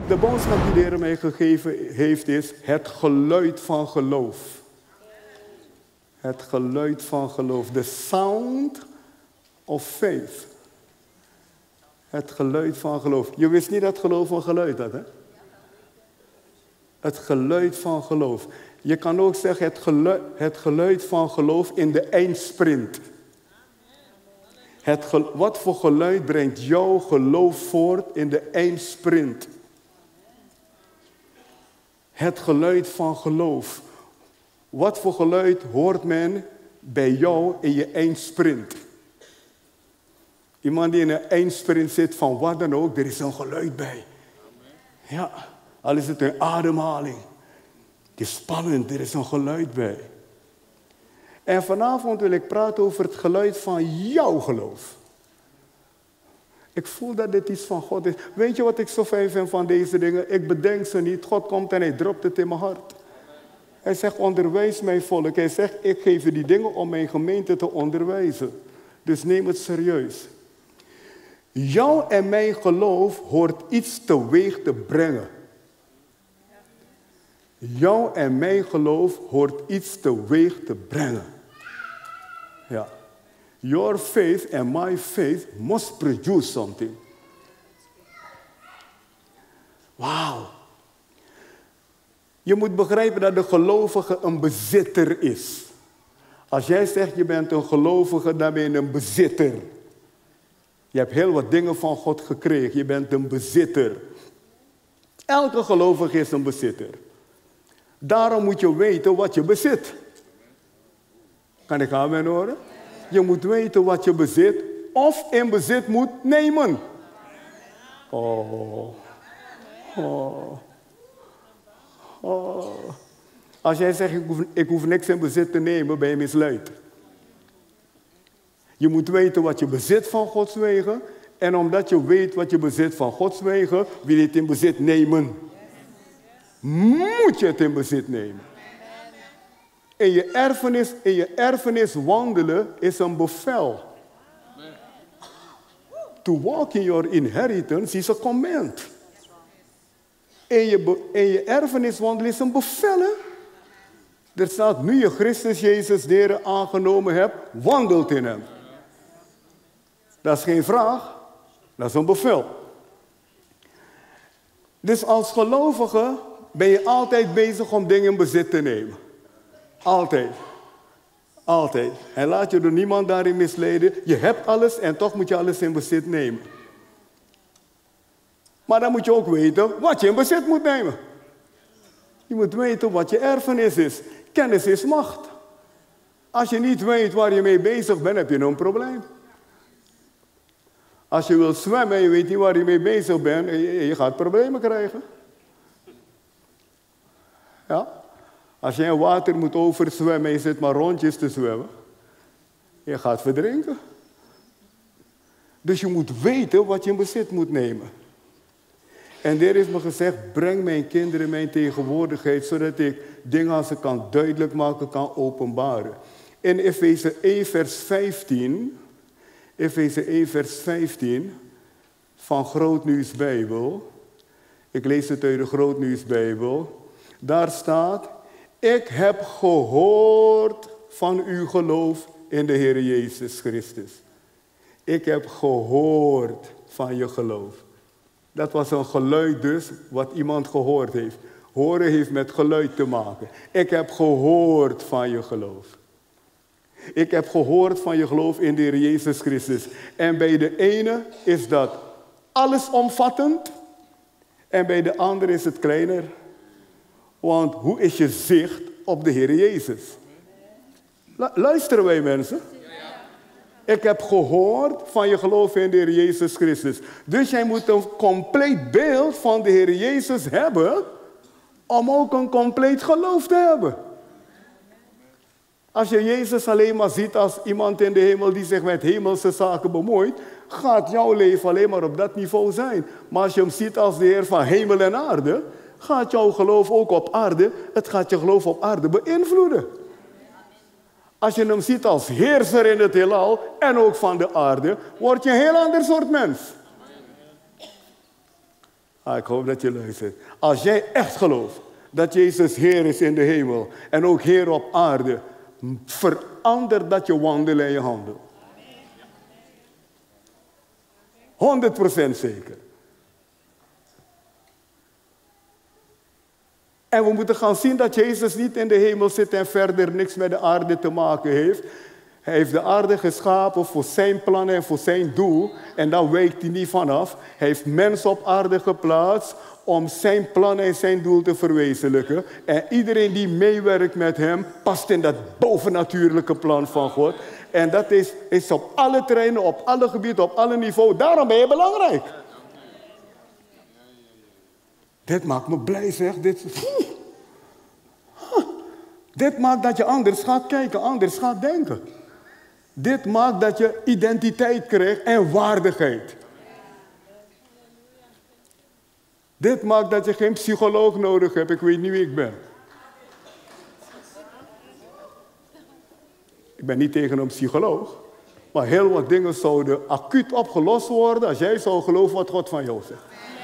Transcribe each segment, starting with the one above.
De boodschap die de Heer mij gegeven heeft is het geluid van geloof. Het geluid van geloof. The sound of faith. Het geluid van geloof. Je wist niet dat geloof een geluid had, hè? Het geluid van geloof. Je kan ook zeggen het geluid van geloof in de eindsprint. Wat voor geluid brengt jouw geloof voort in de eindsprint? Het geluid van geloof. Wat voor geluid hoort men bij jou in je eindsprint? Iemand die in een eindsprint zit van wat dan ook, er is een geluid bij. Ja, al is het een ademhaling. Het is spannend, er is een geluid bij. En vanavond wil ik praten over het geluid van jouw geloof. Ik voel dat dit iets van God is. Weet je wat ik zo fijn vind van deze dingen? Ik bedenk ze niet. God komt en hij dropt het in mijn hart. Hij zegt, onderwijs mijn volk. Hij zegt, ik geef je die dingen om mijn gemeente te onderwijzen. Dus neem het serieus. Jouw en mijn geloof hoort iets teweeg te brengen. Jouw en mijn geloof hoort iets teweeg te brengen. Ja. Your faith and my faith must produce something. Wauw. Je moet begrijpen dat de gelovige een bezitter is. Als jij zegt je bent een gelovige, dan ben je een bezitter. Je hebt heel wat dingen van God gekregen. Je bent een bezitter. Elke gelovige is een bezitter. Daarom moet je weten wat je bezit. Kan ik amen horen? Je moet weten wat je bezit of in bezit moet nemen. Oh. Oh. Oh. Als jij zegt, ik hoef niks in bezit te nemen, ben je misleid. Je moet weten wat je bezit van Gods wegen. En omdat je weet wat je bezit van Gods wegen, wil je het in bezit nemen. Moet je het in bezit nemen. In je erfenis wandelen is een bevel. To walk in your inheritance is a command. In je erfenis wandelen is een bevel. Hè? Er staat, nu je Christus Jezus de Heer aangenomen hebt, wandelt in hem. Dat is geen vraag, dat is een bevel. Dus als gelovige ben je altijd bezig om dingen in bezit te nemen. Altijd. Altijd. En laat je door niemand daarin misleiden. Je hebt alles en toch moet je alles in bezit nemen. Maar dan moet je ook weten wat je in bezit moet nemen. Je moet weten wat je erfenis is. Kennis is macht. Als je niet weet waar je mee bezig bent, heb je een probleem. Als je wilt zwemmen en je weet niet waar je mee bezig bent, je gaat problemen krijgen. Ja? Als je in water moet overzwemmen en je zit maar rondjes te zwemmen, je gaat verdrinken. Dus je moet weten wat je in bezit moet nemen. En de Heer heeft me gezegd, breng mijn kinderen in mijn tegenwoordigheid, zodat ik dingen als ze kan duidelijk maken, kan openbaren. In Efeze 1 vers 15, Efeze 1 vers 15 van Grootnieuwsbijbel. Ik lees het uit de Grootnieuwsbijbel. Daar staat, ik heb gehoord van uw geloof in de Heer Jezus Christus. Ik heb gehoord van je geloof. Dat was een geluid dus, wat iemand gehoord heeft. Horen heeft met geluid te maken. Ik heb gehoord van je geloof. Ik heb gehoord van je geloof in de Heer Jezus Christus. En bij de ene is dat allesomvattend. En bij de andere is het kleiner. Want hoe is je zicht op de Heer Jezus? Luisteren wij mensen? Ik heb gehoord van je geloof in de Heer Jezus Christus. Dus jij moet een compleet beeld van de Heer Jezus hebben, om ook een compleet geloof te hebben. Als je Jezus alleen maar ziet als iemand in de hemel die zich met hemelse zaken bemoeit, gaat jouw leven alleen maar op dat niveau zijn. Maar als je hem ziet als de Heer van hemel en aarde, gaat jouw geloof ook op aarde, het gaat je geloof op aarde beïnvloeden. Als je hem ziet als heerser in het heelal en ook van de aarde, word je een heel ander soort mens. Ik hoop dat je luistert. Als jij echt gelooft dat Jezus Heer is in de hemel en ook Heer op aarde, verander dat je wandelen en je handel. 100% zeker. En we moeten gaan zien dat Jezus niet in de hemel zit en verder niks met de aarde te maken heeft. Hij heeft de aarde geschapen voor zijn plannen en voor zijn doel. En daar wijkt hij niet vanaf. Hij heeft mensen op aarde geplaatst om zijn plan en zijn doel te verwezenlijken. En iedereen die meewerkt met hem, past in dat bovennatuurlijke plan van God. En dat is op alle terreinen, op alle gebieden, op alle niveaus. Daarom ben je belangrijk. Dit maakt me blij, zeg. Dit maakt dat je anders gaat kijken, anders gaat denken. Dit maakt dat je identiteit krijgt en waardigheid. Dit maakt dat je geen psycholoog nodig hebt. Ik weet niet wie ik ben. Ik ben niet tegen een psycholoog. Maar heel wat dingen zouden acuut opgelost worden als jij zou geloven wat God van jou zegt.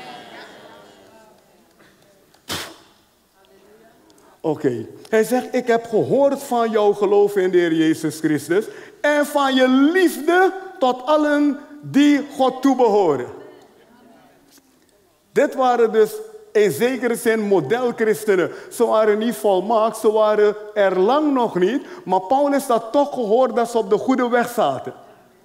Oké. Hij zegt, ik heb gehoord van jouw geloof in de Heer Jezus Christus en van je liefde tot allen die God toebehoren. Dit waren dus in zekere zin modelchristenen. Ze waren niet volmaakt, ze waren er lang nog niet, maar Paulus had toch gehoord dat ze op de goede weg zaten.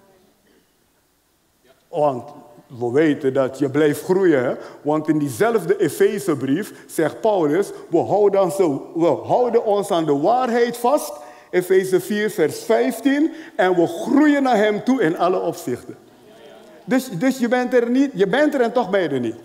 Want we weten dat je blijft groeien. Hè? Want in diezelfde Efezebrief zegt Paulus, we houden ons aan de waarheid vast. Efeze 4 vers 15. En we groeien naar hem toe in alle opzichten. Dus je bent er niet, je bent er en toch ben je er niet.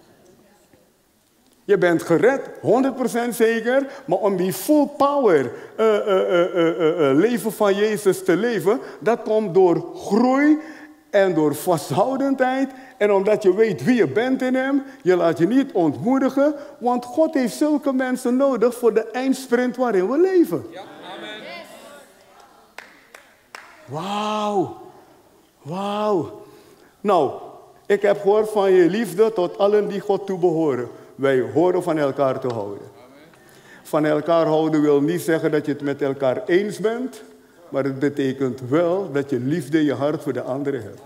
Je bent gered, 100% zeker. Maar om die full power leven van Jezus te leven, dat komt door groei en door vasthoudendheid. En omdat je weet wie je bent in hem, je laat je niet ontmoedigen. Want God heeft zulke mensen nodig voor de eindsprint waarin we leven. Ja, amen. Wauw. Wauw. Nou, ik heb gehoord van je liefde tot allen die God toebehoren. Wij horen van elkaar te houden. Van elkaar houden wil niet zeggen dat je het met elkaar eens bent. Maar het betekent wel dat je liefde in je hart voor de anderen hebt.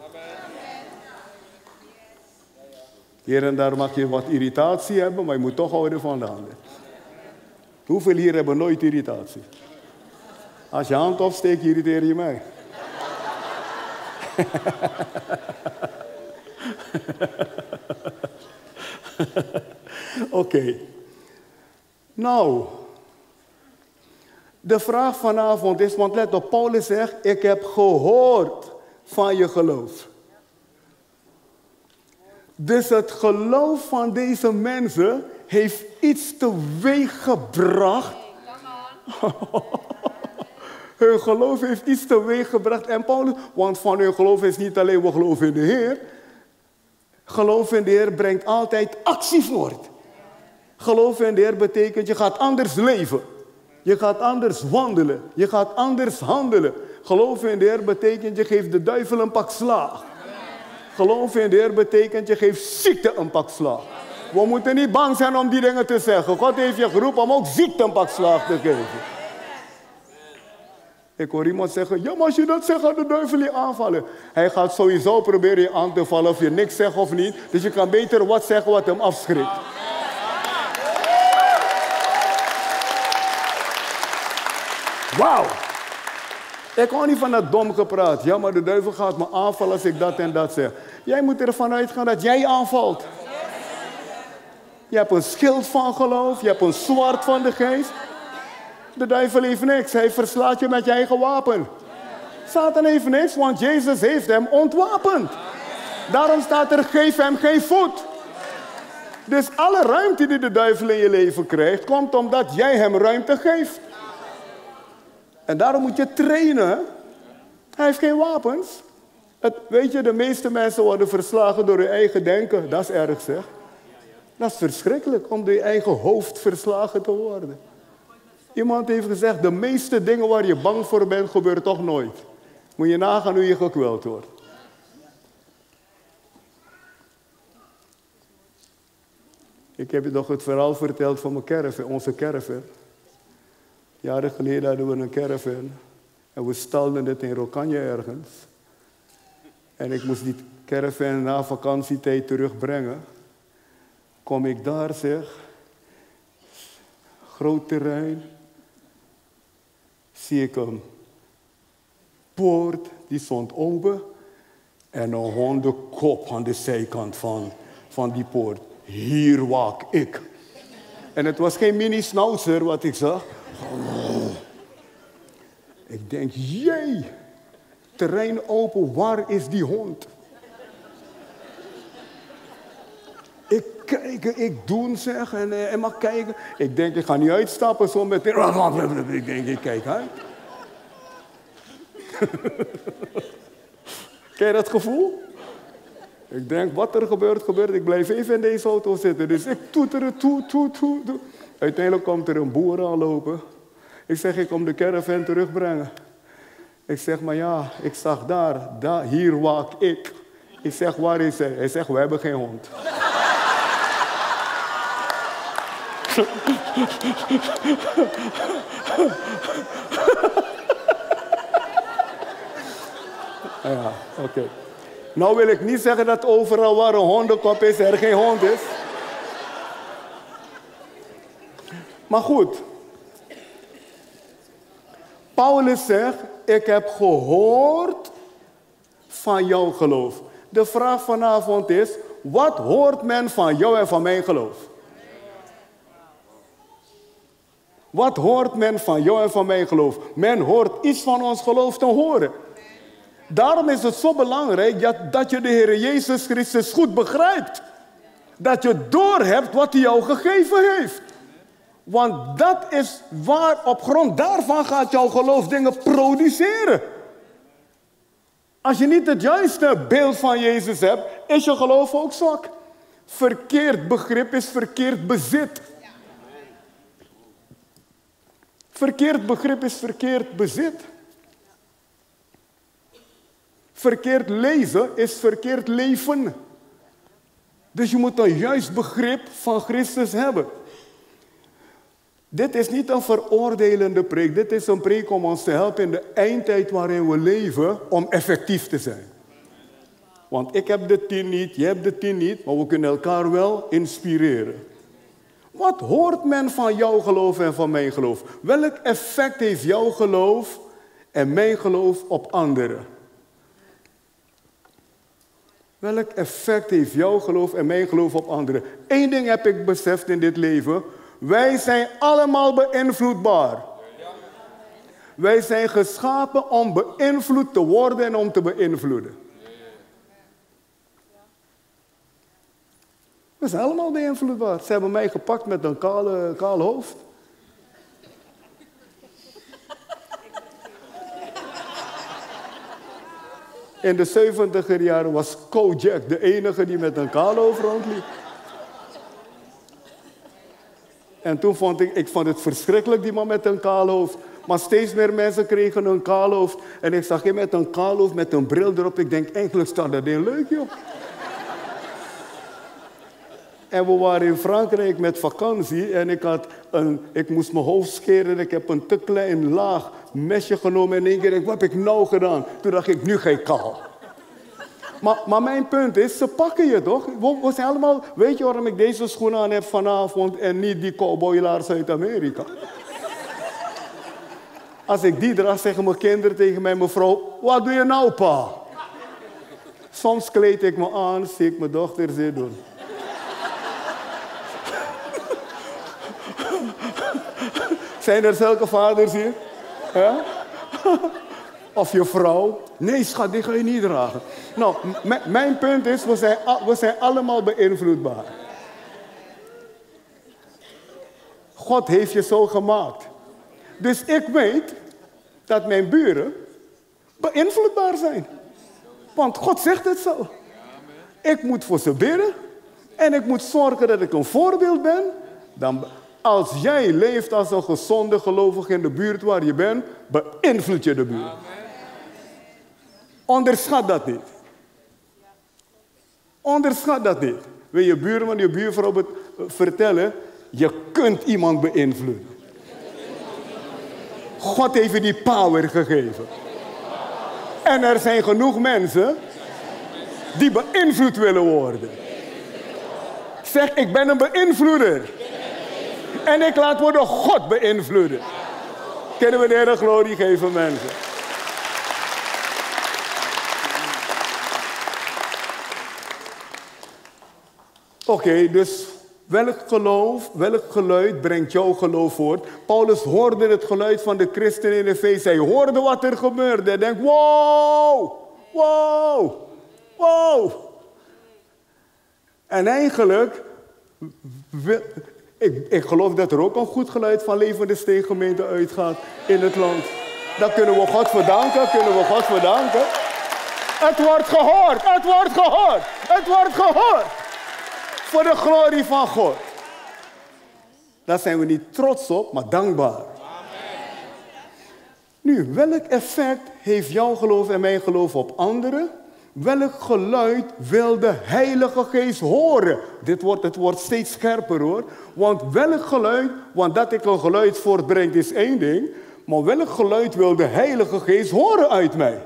Hier en daar mag je wat irritatie hebben, maar je moet toch houden van de ander. Hoeveel hier hebben nooit irritatie? Als je hand opsteekt, irriteer je mij. Oké. Nou, de vraag vanavond is, want let op, Paulus zegt, ik heb gehoord van je geloof. Dus het geloof van deze mensen heeft iets teweeggebracht. Hun geloof heeft iets teweeggebracht. En Paulus, want van hun geloof is niet alleen we geloven in de Heer. Geloof in de Heer brengt altijd actie voort. Geloof in de Heer betekent je gaat anders leven. Je gaat anders wandelen. Je gaat anders handelen. Geloof in de Heer betekent je geeft de duivel een pak slaag. Geloof in de Heer betekent je geeft ziekte een pak slaag. We moeten niet bang zijn om die dingen te zeggen. God heeft je geroepen om ook ziekte een pak slaag te geven. Ik hoor iemand zeggen, ja, maar als je dat zegt, gaat de duivel je aanvallen. Hij gaat sowieso proberen je aan te vallen of je niks zegt of niet. Dus je kan beter wat zeggen wat hem afschrikt. Wauw. Ik hou niet van dat dom gepraat. Ja, maar de duivel gaat me aanvallen als ik dat en dat zeg. Jij moet ervan uitgaan dat jij aanvalt. Je hebt een schild van geloof. Je hebt een zwaard van de geest. De duivel heeft niks. Hij verslaat je met je eigen wapen. Satan heeft niks, want Jezus heeft hem ontwapend. Daarom staat er, geef hem geen voet. Dus alle ruimte die de duivel in je leven krijgt, komt omdat jij hem ruimte geeft. En daarom moet je trainen. Hij heeft geen wapens. Weet je, de meeste mensen worden verslagen door hun eigen denken. Dat is erg, zeg. Dat is verschrikkelijk, om door je eigen hoofd verslagen te worden. Iemand heeft gezegd, de meeste dingen waar je bang voor bent, gebeuren toch nooit. Moet je nagaan hoe je gekweld wordt. Ik heb je nog het verhaal verteld van mijn caravan, onze caravan. Jaren geleden hadden we een caravan. En we stalden het in Rokanje ergens. En ik moest die caravan na vakantietijd terugbrengen. Kom ik daar, zeg. Groot terrein. Zie ik een poort, die stond open. En een hondenkop aan de zijkant van die poort. Hier waak ik. En het was geen mini-schnauzer wat ik zag. Ik denk, jee, terrein open, waar is die hond? Ik kijk, ik doe zeg, en mag kijken. Ik denk, ik ga niet uitstappen zo met... Ik denk, ik kijk uit. Ken je dat gevoel? Ik denk, wat er gebeurt, gebeurt. Ik blijf even in deze auto zitten. Dus ik toeter, toe. Uiteindelijk komt er een boer aanlopen. Ik zeg, ik kom de caravan terugbrengen. Ik zeg, maar ja, ik zag daar, hier waak ik. Ik zeg, waar is hij? Hij zegt, we hebben geen hond. Ja, oké. Nou wil ik niet zeggen dat overal waar een hondenkop is, er geen hond is. Maar goed. Paulus zegt, ik heb gehoord van jouw geloof. De vraag vanavond is, wat hoort men van jou en van mijn geloof? Wat hoort men van jou en van mijn geloof? Men hoort iets van ons geloof te horen. Daarom is het zo belangrijk dat je de Heer Jezus Christus goed begrijpt. Dat je doorhebt wat hij jou gegeven heeft. Want dat is waar, op grond daarvan gaat jouw geloof dingen produceren. Als je niet het juiste beeld van Jezus hebt, is je geloof ook zwak. Verkeerd begrip is verkeerd bezit. Verkeerd begrip is verkeerd bezit. Verkeerd lezen is verkeerd leven. Dus je moet een juist begrip van Christus hebben. Dit is niet een veroordelende preek. Dit is een preek om ons te helpen in de eindtijd waarin we leven om effectief te zijn. Want ik heb de 10 niet, jij hebt de 10 niet, maar we kunnen elkaar wel inspireren. Wat hoort men van jouw geloof en van mijn geloof? Welk effect heeft jouw geloof en mijn geloof op anderen? Welk effect heeft jouw geloof en mijn geloof op anderen? Eén ding heb ik beseft in dit leven. Wij zijn allemaal beïnvloedbaar. Wij zijn geschapen om beïnvloed te worden en om te beïnvloeden. We zijn allemaal beïnvloedbaar. Ze hebben mij gepakt met een kaal hoofd. In de 70er jaren was Kojak de enige die met een kaal hoofd rondliep. En toen vond ik het verschrikkelijk, die man met een kaal hoofd. Maar steeds meer mensen kregen een kaal hoofd. En ik zag hem met een kaal hoofd, met een bril erop. Ik denk, eigenlijk staat dat ding leuk, joh. En we waren in Frankrijk met vakantie. En ik moest mijn hoofd scheren. En ik heb een te klein laag mesje genomen. En in één keer, wat heb ik nou gedaan? Toen dacht ik, nu ga ik kaal. Maar mijn punt is, ze pakken je toch? We zijn allemaal... Weet je waarom ik deze schoenen aan heb vanavond en niet die cowboylaars uit Amerika? Als ik die draag, zeggen mijn kinderen tegen mij, mevrouw, wat doe je nou, pa? Soms kleed ik me aan, zie ik mijn dochter dit doen. Zijn er zulke vaders hier? Ja? Of je vrouw? Nee, schat, die ga je niet dragen. Nou, mijn punt is, we zijn allemaal beïnvloedbaar. God heeft je zo gemaakt. Dus ik weet dat mijn buren beïnvloedbaar zijn. Want God zegt het zo. Ik moet voor ze bidden. En ik moet zorgen dat ik een voorbeeld ben. Dan, als jij leeft als een gezonde gelovige in de buurt waar je bent, beïnvloed je de buurt. Onderschat dat niet. Onderschat dat niet. Wil je buurman, je buurvrouw vertellen, je kunt iemand beïnvloeden. God heeft je die power gegeven. En er zijn genoeg mensen die beïnvloed willen worden. Zeg, ik ben een beïnvloeder. En ik laat me door God beïnvloeden. Kunnen we de Heer glorie geven, mensen? Oké, dus welk geluid brengt jouw geloof voort? Paulus hoorde het geluid van de christenen in Efeze. Hij hoorde wat er gebeurde. Hij denkt, wow, wow, wow. En eigenlijk, ik geloof dat er ook een goed geluid van Levende Steeggemeente uitgaat in het land. Dat kunnen we God verdanken, Het wordt gehoord, het wordt gehoord, het wordt gehoord. Voor de glorie van God. Daar zijn we niet trots op, maar dankbaar. Amen. Nu, welk effect heeft jouw geloof en mijn geloof op anderen? Welk geluid wil de Heilige Geest horen? Het wordt steeds scherper hoor. Want welk geluid, want dat ik een geluid voortbreng is één ding. Maar welk geluid wil de Heilige Geest horen uit mij?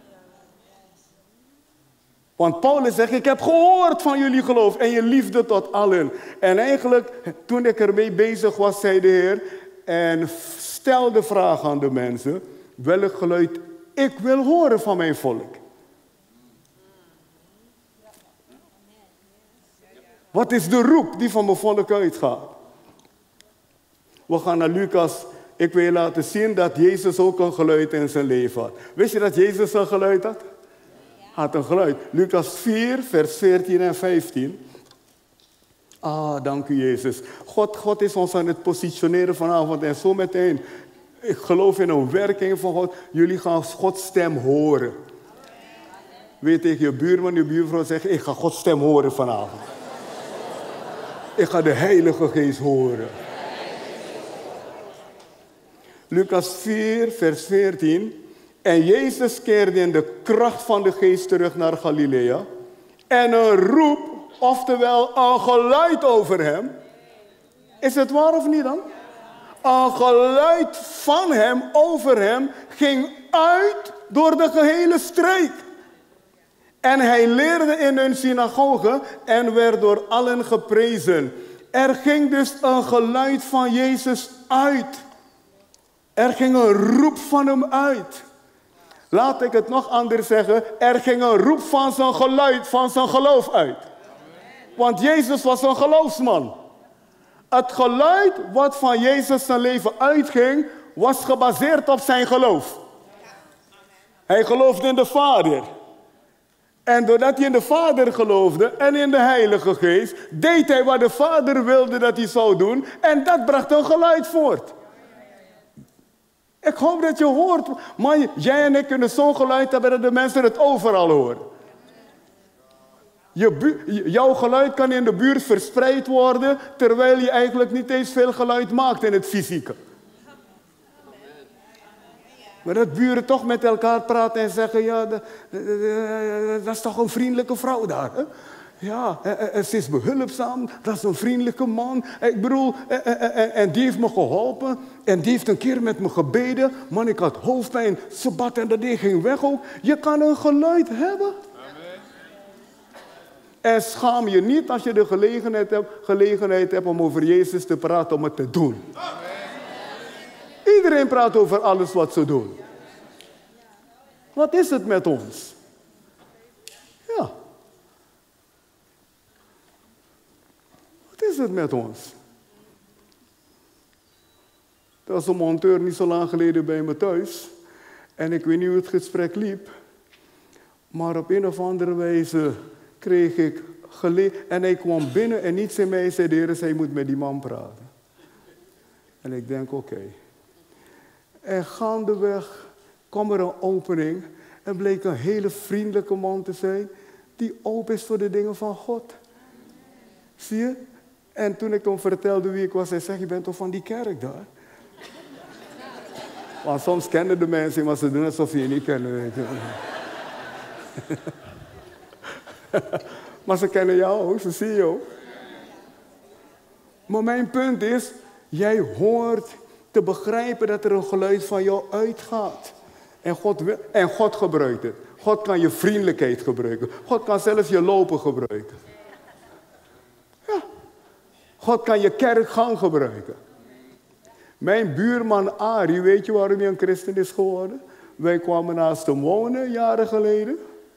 Want Paulus zegt, ik heb gehoord van jullie geloof en je liefde tot allen. En eigenlijk, toen ik ermee bezig was, zei de Heer, en stel de vraag aan de mensen, welk geluid ik wil horen van mijn volk. Wat is de roep die van mijn volk uitgaat? We gaan naar Lucas. Ik wil je laten zien dat Jezus ook een geluid in zijn leven had. Wist je dat Jezus een geluid had? Had een geluid. Lucas 4, vers 14 en 15. Ah, dank u Jezus. God is ons aan het positioneren vanavond en zo meteen. Ik geloof in een werking van God. Jullie gaan Gods stem horen. Weet tegen je buurman, je buurvrouw zeggen, ik ga Gods stem horen vanavond. Ik ga de Heilige Geest horen. Lucas 4, vers 14. En Jezus keerde in de kracht van de Geest terug naar Galilea. En een roep, oftewel een geluid over hem. Is het waar of niet dan? Een geluid van hem, over hem, ging uit door de gehele streek. En hij leerde in hun synagoge en werd door allen geprezen. Er ging dus een geluid van Jezus uit. Er ging een roep van hem uit. Laat ik het nog anders zeggen. Er ging een roep van zijn geluid, van zijn geloof uit. Want Jezus was een geloofsman. Het geluid wat van Jezus zijn leven uitging, was gebaseerd op zijn geloof. Hij geloofde in de Vader. En doordat hij in de Vader geloofde en in de Heilige Geest, deed hij wat de Vader wilde dat hij zou doen. En dat bracht een geluid voort. Ik hoop dat je hoort. Maar jij en ik kunnen zo'n geluid hebben dat de mensen het overal horen. Jouw geluid kan in de buurt verspreid worden, terwijl je eigenlijk niet eens veel geluid maakt in het fysieke. Maar dat buren toch met elkaar praten en zeggen, ja, dat is toch een vriendelijke vrouw daar. Hè? Ja, ze is behulpzaam, dat is een vriendelijke man. Ik bedoel, en die heeft me geholpen. En die heeft een keer met me gebeden. Man, ik had hoofdpijn, ze bad en dat ding ging weg ook. Je kan een geluid hebben. Amen. En schaam je niet als je de gelegenheid hebt om over Jezus te praten, om het te doen. Amen. Iedereen praat over alles wat ze doen. Wat is het met ons? Ja. Wat is het met ons? Er was een monteur niet zo lang geleden bij me thuis. En ik weet niet hoe het gesprek liep. Maar op een of andere wijze kreeg ik en hij kwam binnen en niets in mij zei, de Heer, hij moet met die man praten. En ik denk, oké. En gaandeweg kwam er een opening en bleek een hele vriendelijke man te zijn die open is voor de dingen van God. Zie je? En toen ik hem vertelde wie ik was, hij zei, je bent toch van die kerk daar? Want soms kennen de mensen, maar ze doen alsof je niet kennen. Weet je. Maar ze kennen jou, ze zien jou. Maar mijn punt is, jij hoort te begrijpen dat er een geluid van jou uitgaat. En God gebruikt het. God kan je vriendelijkheid gebruiken. God kan zelfs je lopen gebruiken. Ja. God kan je kerkgang gebruiken. Mijn buurman Arie, weet je waarom hij een christen is geworden? Wij kwamen naast hem wonen, jaren geleden.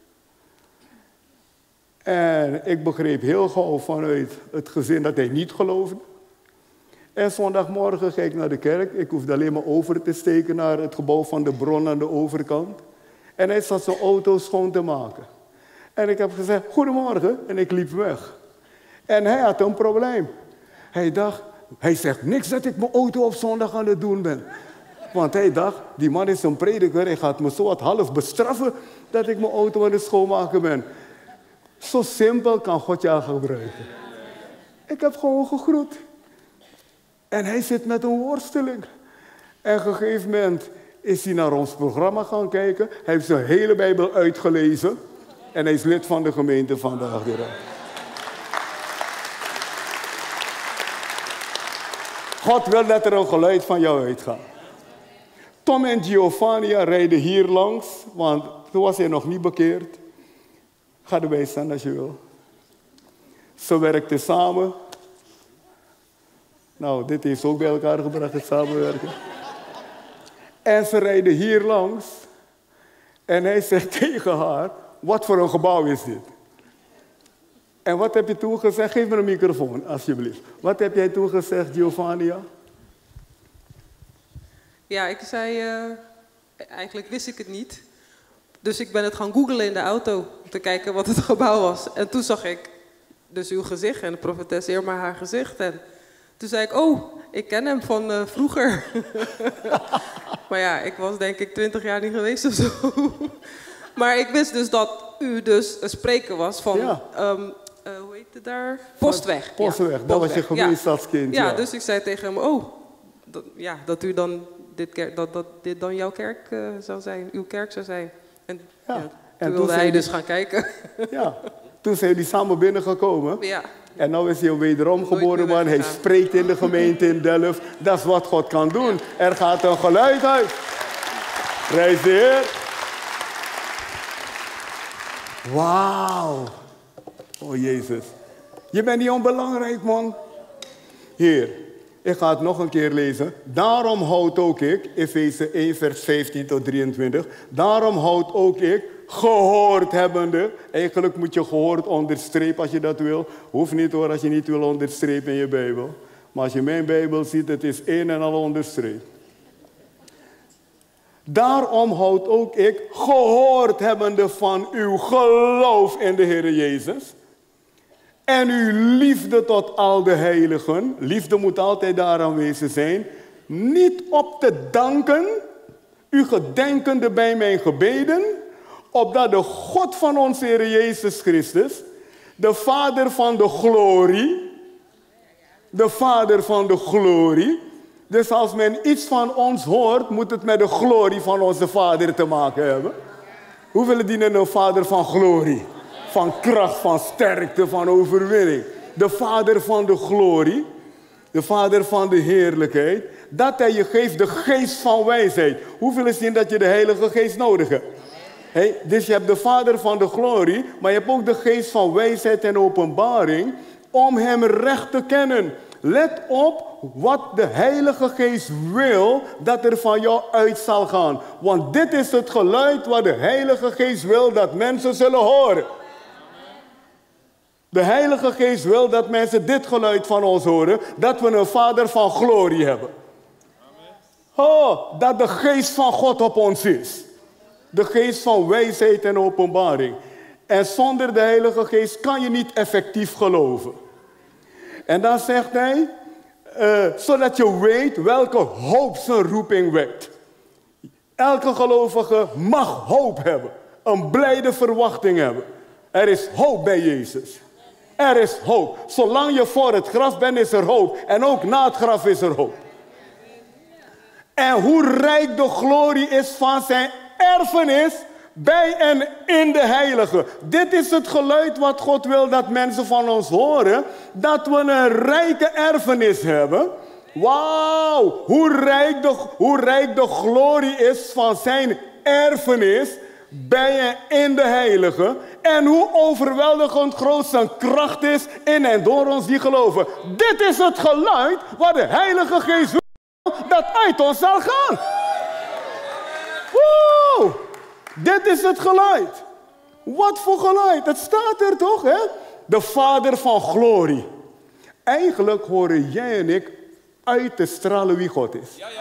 En ik begreep heel gauw vanuit het gezin dat hij niet geloofde. En zondagmorgen ging ik naar de kerk. Ik hoefde alleen maar over te steken naar het gebouw van de bron aan de overkant. En hij zat zijn auto schoon te maken. En ik heb gezegd, goedemorgen. En ik liep weg. En hij had een probleem. Hij zegt, niks dat ik mijn auto op zondag aan het doen ben. Want hij dacht, die man is een prediker. Hij gaat me zo wat half bestraffen dat ik mijn auto aan het schoonmaken ben. Zo simpel kan God jou gebruiken. Ik heb gewoon gegroet. En hij zit met een worsteling. En op een gegeven moment is hij naar ons programma gaan kijken. Hij heeft zijn hele Bijbel uitgelezen. En hij is lid van de gemeente vandaag. God wil dat er een geluid van jou uitgaat. Tom en Giovanni rijden hier langs, want toen was hij nog niet bekeerd. Ga erbij staan als je wil. Ze werkten samen. Nou, dit heeft ook bij elkaar gebracht, het samenwerken. En ze rijden hier langs. En hij zegt tegen haar, wat voor een gebouw is dit? En wat heb je toen gezegd? Geef me een microfoon, alsjeblieft. Wat heb jij toen gezegd, Giovanni? Ja, ik zei, eigenlijk wist ik het niet. Dus ik ben het gaan googlen in de auto, om te kijken wat het gebouw was. En toen zag ik dus uw gezicht en de profetes Irma haar gezicht. En toen zei ik, oh, ik ken hem van vroeger. Maar ja, ik was denk ik 20 jaar niet geweest of zo. Maar ik wist dus dat u dus een spreker was van, ja. Hoe heet het daar? Postweg. Postweg, ja, dat was je geweest als kind. Ja, dus ik zei tegen hem, oh, dat u dan dat dit dan jouw kerk zou zijn, uw kerk zou zijn. En, toen wilde hij dus gaan kijken. Ja, toen zijn jullie samen binnengekomen. Ja. En nu is hij een wederom geboren man. Hij spreekt in de gemeente in Delft. Dat is wat God kan doen. Er gaat een geluid uit. Prijs de Heer. Wauw. Oh Jezus. Je bent niet onbelangrijk, man. Hier, ik ga het nog een keer lezen. Daarom houd ook ik, Efeze 1 vers 15 tot 23. Daarom houd ook ik, gehoord hebbende. Eigenlijk moet je gehoord onderstrepen als je dat wil. Hoeft niet hoor, als je niet wil onderstrepen in je Bijbel. Maar als je mijn Bijbel ziet, het is één en al onderstreep. Daarom houd ook ik, gehoord hebbende van uw geloof in de Heer Jezus. En uw liefde tot al de heiligen. Liefde moet altijd daar aanwezig zijn. Niet op te danken, u gedenkende bij mijn gebeden, opdat de God van onze Heer Jezus Christus, de Vader van de glorie, dus als men iets van ons hoort, moet het met de glorie van onze Vader te maken hebben. Hoeveel dienen een Vader van glorie? Van kracht, van sterkte, van overwinning. De Vader van de glorie, de Vader van de heerlijkheid, dat hij je geeft de geest van wijsheid. Hoeveel zien dat je de Heilige Geest nodig hebt? Hey, dus je hebt de Vader van de glorie, maar je hebt ook de geest van wijsheid en openbaring om hem recht te kennen. Let op wat de Heilige Geest wil dat er van jou uit zal gaan. Want dit is het geluid wat de Heilige Geest wil dat mensen zullen horen. De Heilige Geest wil dat mensen dit geluid van ons horen, dat we een Vader van glorie hebben. Oh, dat de geest van God op ons is. De geest van wijsheid en openbaring. En zonder de Heilige Geest kan je niet effectief geloven. En dan zegt hij, zodat je weet welke hoop zijn roeping wekt. Elke gelovige mag hoop hebben. Een blijde verwachting hebben. Er is hoop bij Jezus. Er is hoop. Zolang je voor het graf bent is er hoop. En ook na het graf is er hoop. En hoe rijk de glorie is van zijn erfenis bij en in de heilige. Dit is het geluid wat God wil dat mensen van ons horen. Dat we een rijke erfenis hebben. Wauw, hoe rijk de glorie is van zijn erfenis bij en in de heilige. En hoe overweldigend groot zijn kracht is in en door ons die geloven. Dit is het geluid wat de Heilige Geest wil dat uit ons zal gaan. Woe! Dit is het geluid. Wat voor geluid? Het staat er toch, hè? De Vader van glorie. Eigenlijk horen jij en ik uit te stralen wie God is. Ja, ja.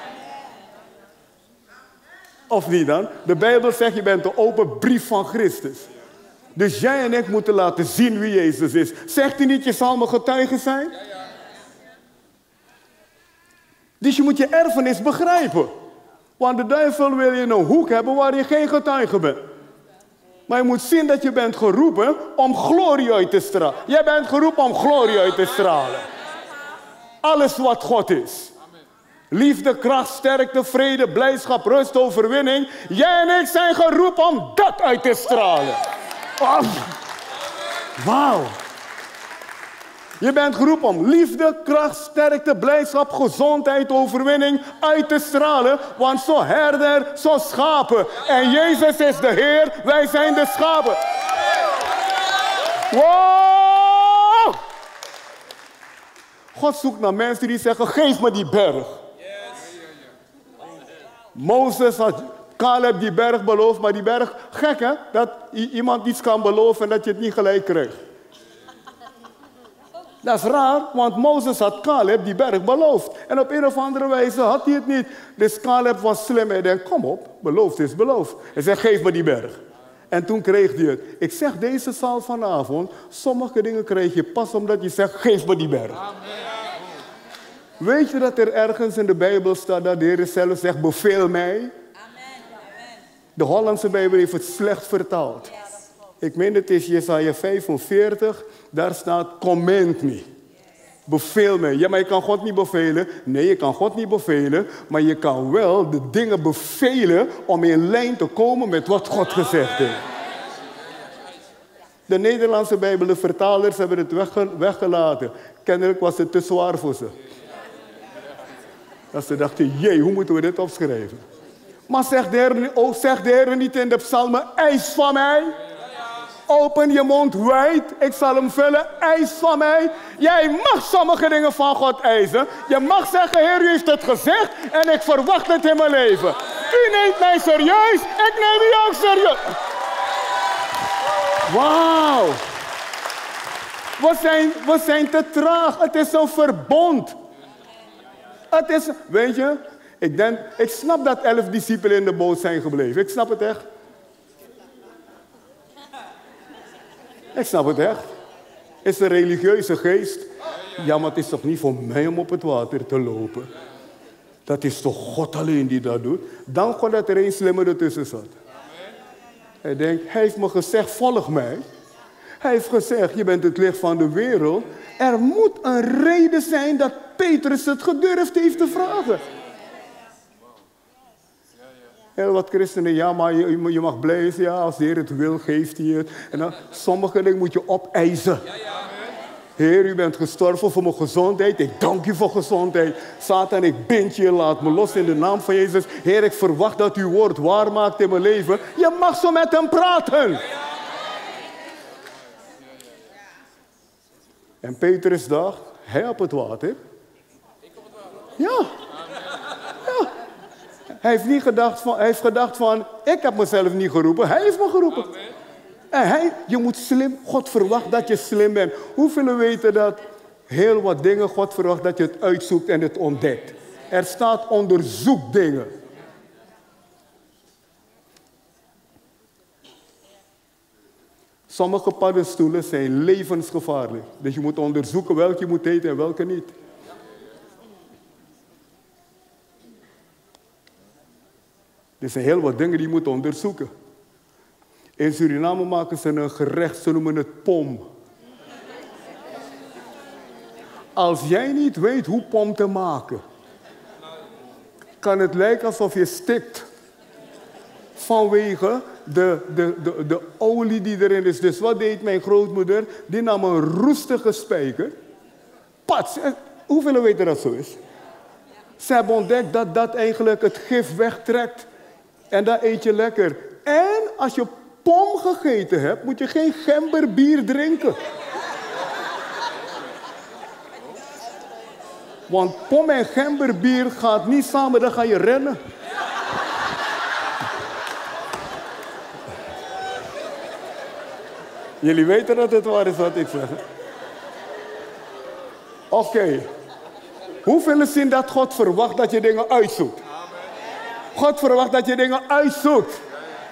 Of niet dan? De Bijbel zegt, je bent de open brief van Christus. Dus jij en ik moeten laten zien wie Jezus is. Zegt hij niet, je zal mijn getuige zijn? Ja, ja. Dus je moet je erfenis begrijpen. Want de duivel wil je in een hoek hebben waar je geen getuige bent. Maar je moet zien dat je bent geroepen om glorie uit te stralen. Jij bent geroepen om glorie uit te stralen. Alles wat God is. Liefde, kracht, sterkte, vrede, blijdschap, rust, overwinning. Jij en ik zijn geroepen om dat uit te stralen. Oh. Wauw. Je bent geroepen om liefde, kracht, sterkte, blijdschap, gezondheid, overwinning uit te stralen. Want zo herder, zo schapen. En Jezus is de Heer, wij zijn de schapen. Wow! God zoekt naar mensen die zeggen, geef me die berg. Mozes had Caleb die berg beloofd, maar die berg, gek hè, dat iemand iets kan beloven en dat je het niet gelijk krijgt. Dat is raar, want Mozes had Caleb die berg beloofd. En op een of andere wijze had hij het niet. Dus Caleb was slim en denkt, kom op, beloofd is beloofd. Hij zegt, geef me die berg. En toen kreeg hij het. Ik zeg deze zaal vanavond, sommige dingen krijg je pas omdat je zegt, geef me die berg. Amen. Weet je dat er ergens in de Bijbel staat dat de Heer zelf zegt, beveel mij? Amen. De Hollandse Bijbel heeft het slecht vertaald. Ik meen het is Jesaja 45, daar staat, command me. Beveel mij. Ja, maar je kan God niet bevelen. Nee, je kan God niet bevelen, maar je kan wel de dingen bevelen om in lijn te komen met wat God gezegd heeft. De Nederlandse Bijbel, de vertalers hebben het weggelaten. Kennelijk was het te zwaar voor ze. Dat ze dachten, jee, hoe moeten we dit opschrijven? Maar zegt de Heer niet in de psalmen, eis van mij? Open je mond wijd, ik zal hem vullen, eis van mij. Jij mag sommige dingen van God eisen. Je mag zeggen, Heer, u heeft het gezegd en ik verwacht het in mijn leven. U neemt mij serieus, ik neem u ook serieus. Wauw. We zijn te traag, het is een verbond. Het is, weet je, ik snap dat 11 discipelen in de boot zijn gebleven. Ik snap het echt. Ik snap het echt. Het is een religieuze geest. Ja, maar het is toch niet voor mij om op het water te lopen. Dat is toch God alleen die dat doet. Dan God dat er een slimmer ertussen zat. Hij denkt, hij heeft me gezegd, volg mij. Hij heeft gezegd, je bent het licht van de wereld. Er moet een reden zijn dat Petrus het gedurfd heeft te vragen. Heel wat christenen, ja, maar je mag blij zijn. Ja, als de Heer het wil, geeft hij het. En dan, sommige dingen moet je opeisen. Heer, u bent gestorven voor mijn gezondheid. Ik dank u voor gezondheid. Satan, ik bind je, laat me los in de naam van Jezus. Heer, ik verwacht dat uw woord waar maakt in mijn leven. Je mag zo met hem praten. En Petrus dacht, hij op het water. Ja. Ja. Hij heeft gedacht van, ik heb mezelf niet geroepen. Hij heeft me geroepen. En je moet slim, God verwacht dat je slim bent. Hoeveel weten dat heel wat dingen God verwacht dat je het uitzoekt en het ontdekt. Er staat onderzoek dingen. Sommige paddenstoelen zijn levensgevaarlijk. Dus je moet onderzoeken welke je moet eten en welke niet. Er zijn heel wat dingen die je moet onderzoeken. In Suriname maken ze een gerecht, ze noemen het pom. Als jij niet weet hoe pom te maken, kan het lijken alsof je stikt. Vanwege de olie die erin is. Dus wat deed mijn grootmoeder? Die nam een roestige spijker. Pats. Hoeveel weten dat zo is? Ze hebben ontdekt dat dat eigenlijk het gif wegtrekt. En dat eet je lekker. En als je pom gegeten hebt, moet je geen gemberbier drinken. Want pom en gemberbier gaat niet samen, dan ga je rennen. Jullie weten dat het waar is wat ik zeg. Oké. Hoeveel zien dat God verwacht dat je dingen uitzoekt? God verwacht dat je dingen uitzoekt.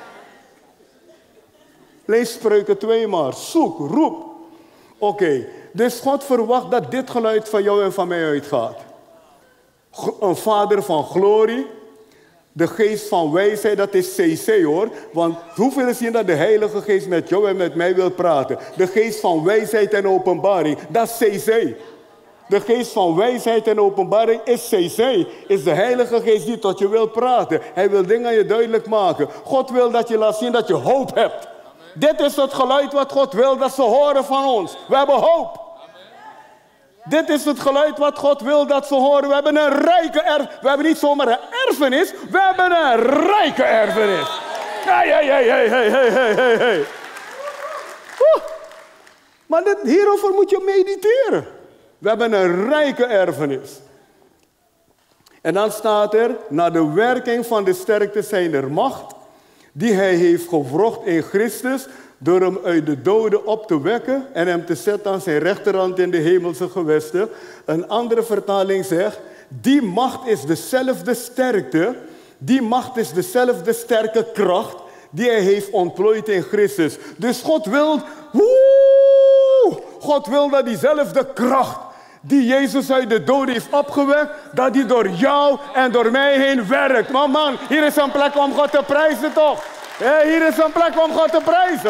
Lees Spreuken 2 maar. Zoek, roep. Oké. Dus God verwacht dat dit geluid van jou en van mij uitgaat. Een vader van glorie. De geest van wijsheid, dat is CC hoor. Want hoeveel zien dat de Heilige Geest met jou en met mij wil praten? De geest van wijsheid en openbaring, dat is CC. De geest van wijsheid en openbaring is CC. Is de Heilige Geest die tot je wil praten. Hij wil dingen aan je duidelijk maken. God wil dat je laat zien dat je hoop hebt. Amen. Dit is het geluid wat God wil dat ze horen van ons. We hebben hoop. Amen. Dit is het geluid wat God wil dat ze horen. We hebben een rijke erfenis. We hebben niet zomaar een erfenis. We hebben een rijke erfenis. Hey. Maar hierover moet je mediteren. We hebben een rijke erfenis. En dan staat er, na de werking van de sterkte zijn er macht, die hij heeft gewrocht in Christus, door hem uit de doden op te wekken en hem te zetten aan zijn rechterhand in de hemelse gewesten. Een andere vertaling zegt, die macht is dezelfde sterkte, die macht is dezelfde sterke kracht, die hij heeft ontplooid in Christus. Dus God wil dat diezelfde kracht die Jezus uit de dood heeft opgewekt, dat die door jou en door mij heen werkt. Maar man, hier is een plek om God te prijzen toch? Hier is een plek om God te prijzen.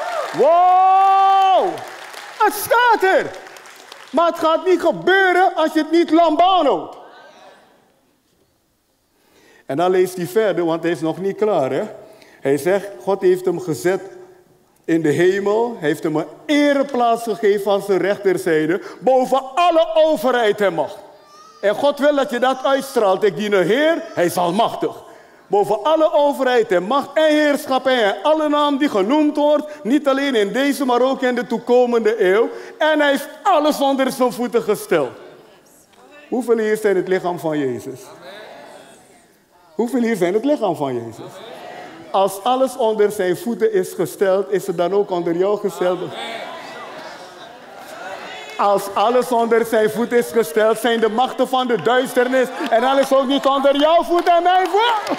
Wow! Het staat er. Maar het gaat niet gebeuren als je het niet lambaan houdt. En dan leest hij verder, want hij is nog niet klaar. Hè? Hij zegt, God heeft hem gezet in de hemel. Hij heeft hem een ereplaats gegeven aan zijn rechterzijde. Boven alle overheid en macht. En God wil dat je dat uitstraalt. Ik dien een Heer, hij is almachtig. Boven alle overheid en macht en heerschappij en alle naam die genoemd wordt. Niet alleen in deze, maar ook in de toekomende eeuw. En hij heeft alles onder zijn voeten gesteld. Hoeveel hier zijn het lichaam van Jezus? Hoeveel hier zijn het lichaam van Jezus? Als alles onder zijn voeten is gesteld, is het dan ook onder jou gesteld? Als alles onder zijn voet is gesteld, zijn de machten van de duisternis en alles ook niet onder jouw voet en mijn voet.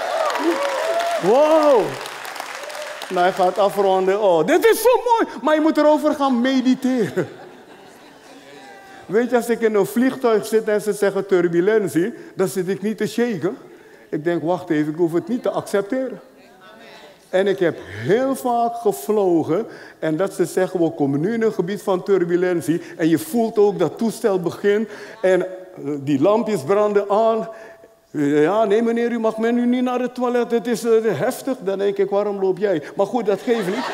Wow. Nou, hij gaat afronden. Oh, dit is zo mooi. Maar je moet erover gaan mediteren. Weet je, als ik in een vliegtuig zit en ze zeggen turbulentie, dan zit ik niet te shaken. Ik denk, wacht even, ik hoef het niet te accepteren. En ik heb heel vaak gevlogen en dat ze zeggen, we komen nu in een gebied van turbulentie. En je voelt ook dat toestel begint en die lampjes branden aan. Ja, nee meneer, u mag met u niet naar het toilet, het is heftig. Dan denk ik, waarom loop jij? Maar goed, dat geeft niet.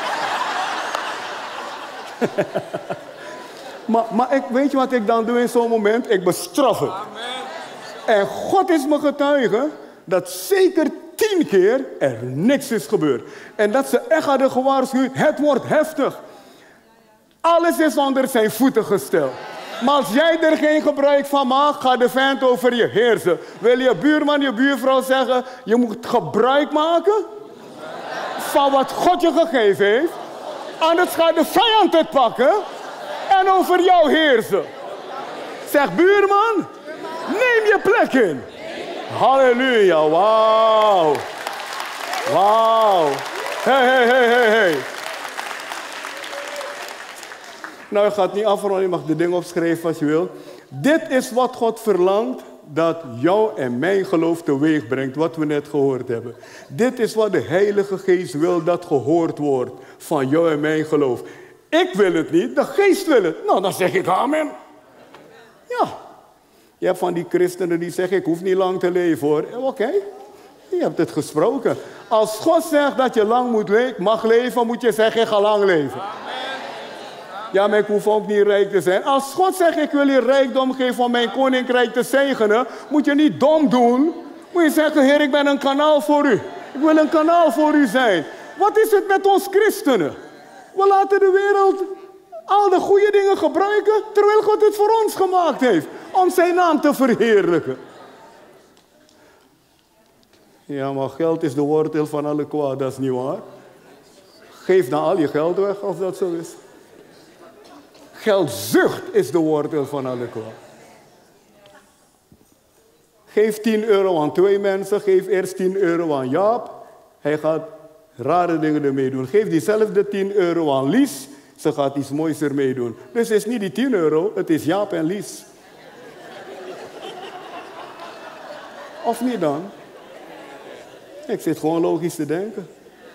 maar weet je wat ik dan doe in zo'n moment? Ik bestraf het. Amen. En God is me getuige dat zeker 10 keer er niks is gebeurd. En dat ze echt hadden gewaarschuwd, het wordt heftig. Alles is onder zijn voeten gesteld. Maar als jij er geen gebruik van maakt, gaat de vent over je heersen. Wil je buurman, je buurvrouw zeggen, je moet gebruik maken van wat God je gegeven heeft. Anders gaat de vijand het pakken en over jou heersen. Zeg buurman, neem je plek in. Halleluja, wauw. Wauw. Hey. Nou, je gaat niet afronden, je mag de dingen opschrijven als je wil. Dit is wat God verlangt dat jou en mijn geloof teweeg brengt, wat we net gehoord hebben. Dit is wat de Heilige Geest wil dat gehoord wordt van jou en mijn geloof. Ik wil het niet, de Geest wil het. Nou, dan zeg ik amen. Ja. Je hebt van die christenen die zeggen, ik hoef niet lang te leven hoor. Oké. Je hebt het gesproken. Als God zegt dat je lang mag leven, moet je zeggen, ik ga lang leven. Ja, maar ik hoef ook niet rijk te zijn. Als God zegt, ik wil je rijkdom geven om mijn koninkrijk te zegenen, moet je niet dom doen. Moet je zeggen, Heer, ik ben een kanaal voor u. Ik wil een kanaal voor u zijn. Wat is het met ons christenen? We laten de wereld al de goede dingen gebruiken, terwijl God het voor ons gemaakt heeft. Om zijn naam te verheerlijken. Ja, maar geld is de wortel van alle kwaad, dat is niet waar. Geef dan al je geld weg, als dat zo is. Geldzucht is de wortel van alle kwaad. Geef 10 euro aan 2 mensen, geef eerst 10 euro aan Jaap. Hij gaat rare dingen ermee doen. Geef diezelfde 10 euro aan Lies, ze gaat iets moois ermee doen. Dus het is niet die 10 euro, het is Jaap en Lies. Of niet dan? Ik zit gewoon logisch te denken.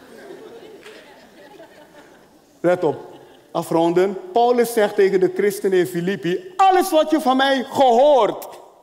Let op, afronden. Paulus zegt tegen de christenen in Filippi, alles wat je van mij gehoord.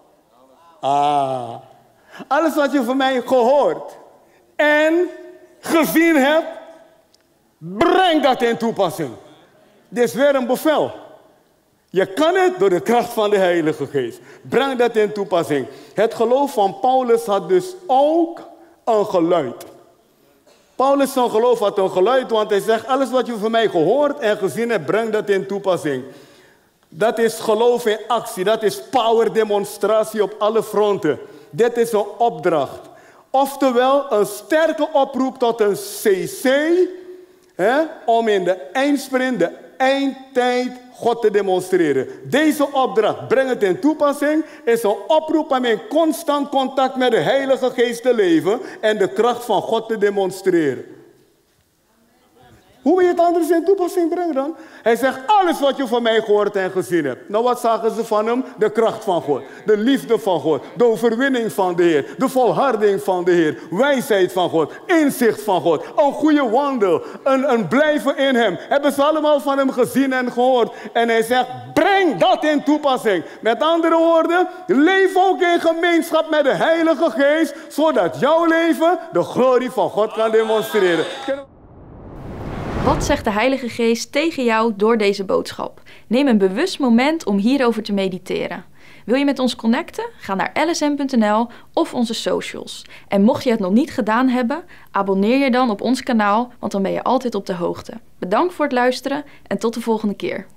Alles wat je van mij gehoord en gezien hebt, breng dat in toepassing. Dit is weer een bevel. Je kan het door de kracht van de Heilige Geest. Breng dat in toepassing. Het geloof van Paulus had dus ook een geluid. Paulus zijn geloof had een geluid, want hij zegt, alles wat je van mij gehoord en gezien hebt, breng dat in toepassing. Dat is geloof in actie, dat is power demonstratie op alle fronten. Dit is een opdracht. Oftewel een sterke oproep tot een CC, om in de eindsprint, de eindtijd, God te demonstreren. Deze opdracht, breng het in toepassing, is een oproep om in constant contact met de Heilige Geest te leven en de kracht van God te demonstreren. Hoe wil je het anders in toepassing brengen dan? Hij zegt, alles wat je van mij gehoord en gezien hebt. Nou, wat zagen ze van hem? De kracht van God, de liefde van God, de overwinning van de Heer, de volharding van de Heer, wijsheid van God, inzicht van God, een goede wandel, een blijven in hem. Hebben ze allemaal van hem gezien en gehoord. En hij zegt, breng dat in toepassing. Met andere woorden, leef ook in gemeenschap met de Heilige Geest, zodat jouw leven de glorie van God kan demonstreren. Wat zegt de Heilige Geest tegen jou door deze boodschap? Neem een bewust moment om hierover te mediteren. Wil je met ons connecten? Ga naar lsm.nl of onze socials. En mocht je het nog niet gedaan hebben, abonneer je dan op ons kanaal, want dan ben je altijd op de hoogte. Bedankt voor het luisteren en tot de volgende keer.